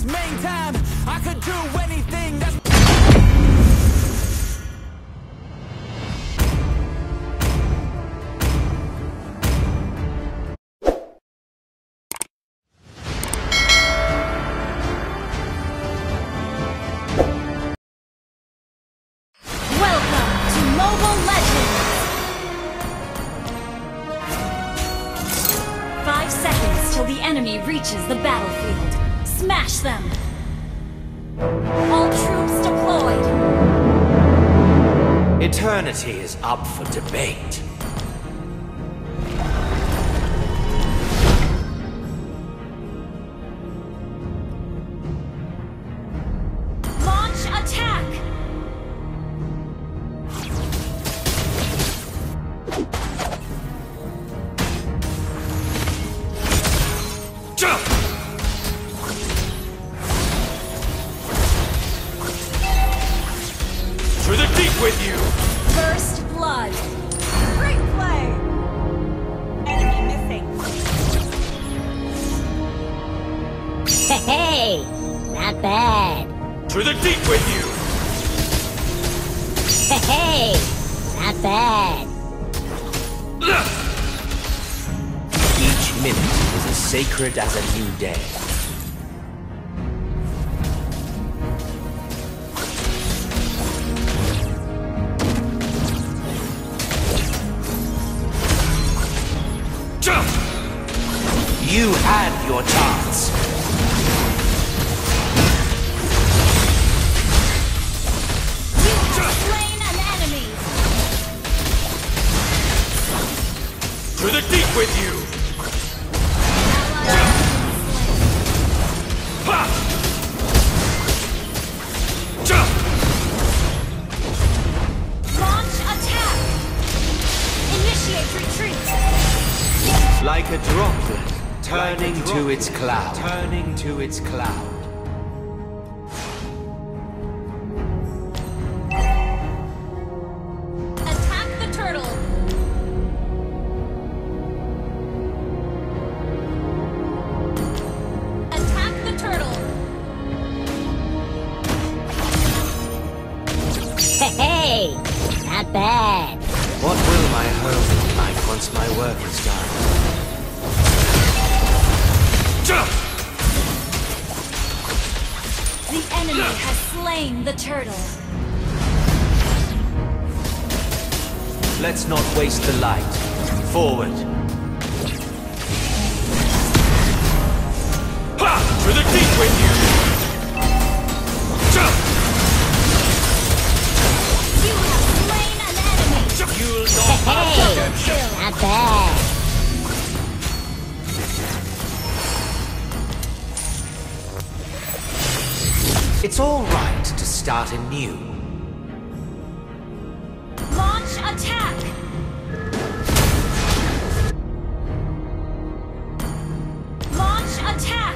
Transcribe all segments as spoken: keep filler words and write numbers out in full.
this main time. I could do anything. That's The enemy reaches the battlefield. Smash them! All troops deployed! Eternity is up for debate. Launch attack! To the deep with you! First blood! Great play! Enemy missing. Hey, not bad. To the deep with you! Hey, not bad. Each minute is as sacred as a new day. You had your chance. You have slain an enemy! To the deep with you! Ha! Jump! Launch attack! Initiate retreat! Like a droplet, turning like a to its cloud. Turning to its cloud. Attack the turtle! Attack the turtle! Hey, not bad. What will my home look like once my work is done? The enemy has slain the turtle. Let's not waste the light. Forward. Ha! To the deep with you! Jump! You have slain an enemy. You'll not have redemption. Not bad. It's all right to start anew. Launch attack! Launch attack!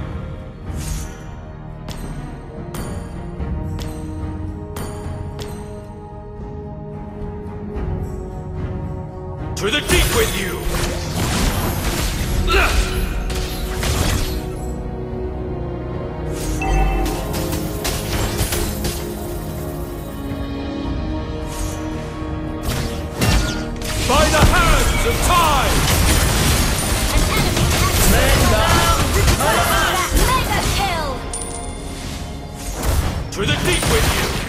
To the deep with you! By the hands of time! An enemy has mega kill! To the deep with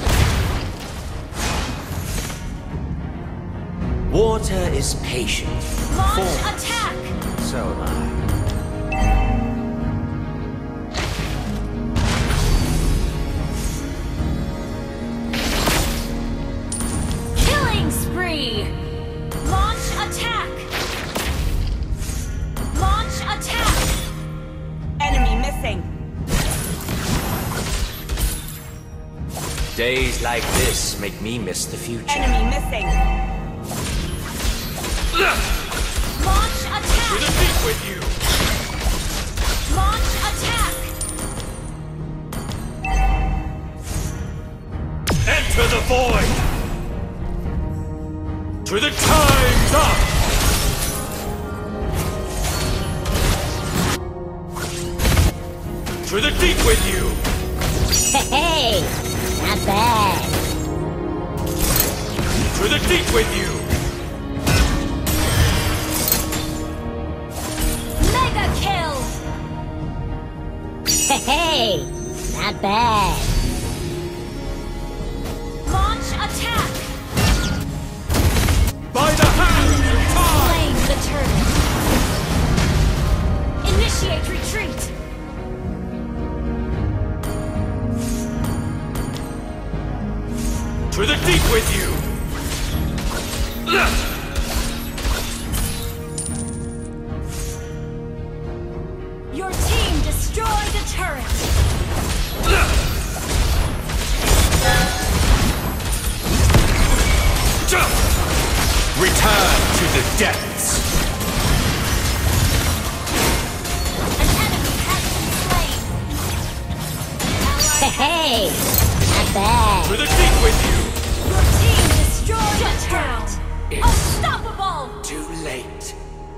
you! Water is patient. Launch Forms. attack! So am I. Killing spree! Launch attack! Launch attack! Enemy missing. Days like this make me miss the future. Enemy missing. Launch To attack! the deep with you! Launch attack! Enter the void! To the time's up! To To the deep with you! Hey, not bad. To the deep with you! Mega kill! Hey, not bad. Launch attack! By the hand of time! Flame the turret! Initiate retreat! To the deep with you! Your team destroyed the turret! Return to the depths! An enemy has been slain! Hey, not bad. To the deep with you! Your team destroyed the turret! Unstoppable! Too late.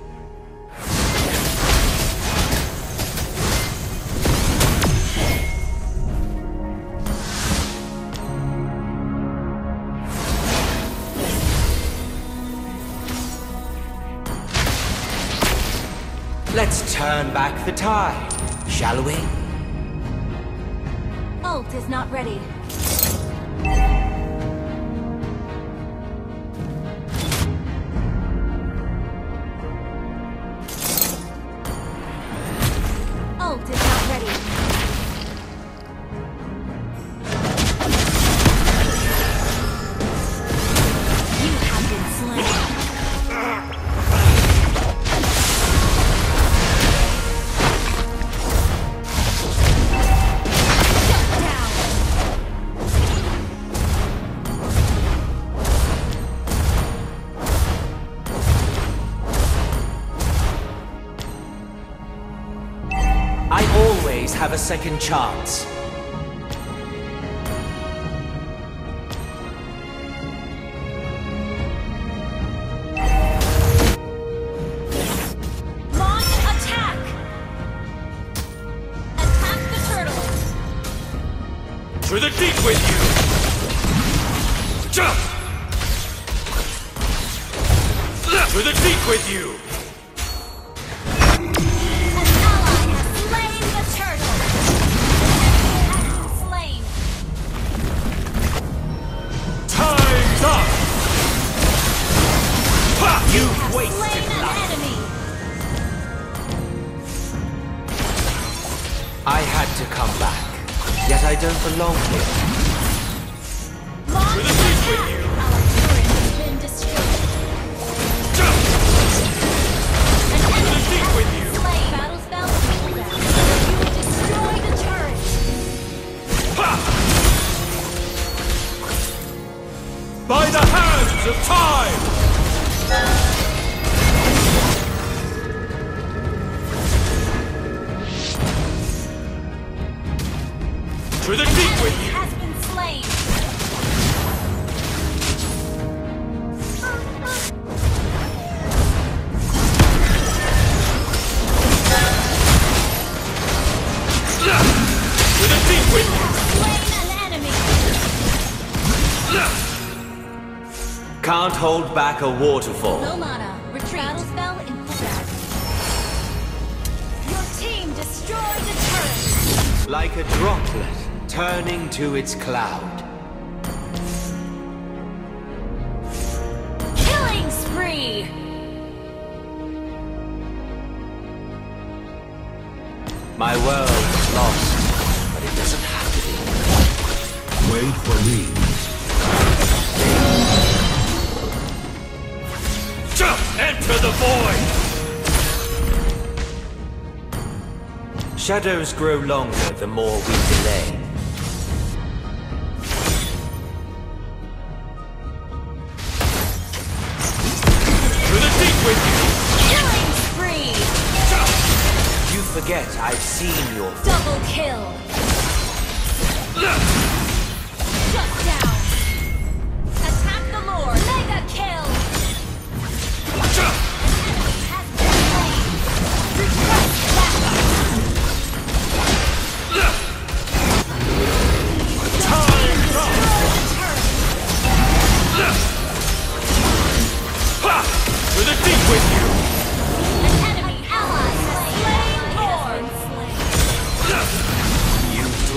Let's turn back the tide, shall we? Ult is not ready. Ult is not ready. You have been slain. I always have a second chance. Launch attack! Attack the turtle! To the deep with you! Jump! To the deep with you! An ally has slain the turtle! An enemy has been slain! Time's up! Ha! You've Slain wasted an life! enemy! I had to come back, yet I don't belong here. Launch To the deep with attack! you! Our turret has been destroyed. Jump! An enemy deep has with been you. slain. Battle spell cooldown. You destroy the turret. Ha! By the hands of time! To the deep with Enemy you! has been slain. To the deep with you! Slain an enemy. Can't hold back a waterfall. No mana. Retreat. Battle spell in cooldown. Your team destroyed the turret. Like a droplet turning to its cloud. Killing spree. My world is lost, but it doesn't have to be. Wait for me. Jump! Enter the void! Shadows grow longer the more we delay. To the deep with you! Killing spree. Jump! You forget I've seen your... Double kill. Shut down. Attack the Lord. Mega kill. Jump! Enemy has been slain. Request backup.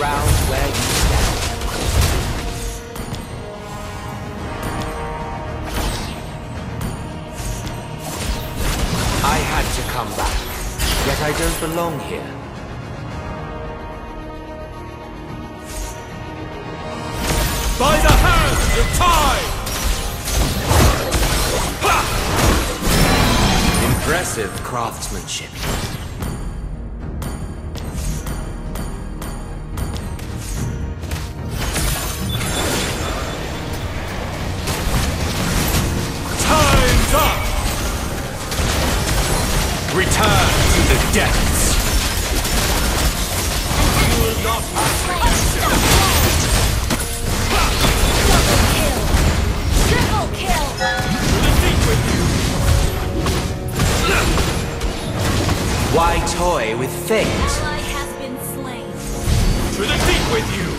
ground where you stand. I had to come back, yet I don't belong here. By the hands of time! Impressive craftsmanship. Time's up! Return to the depths! Will not Double kill! Triple kill! to the deep with you! Why toy with fate? Ally has been slain. To the deep with you!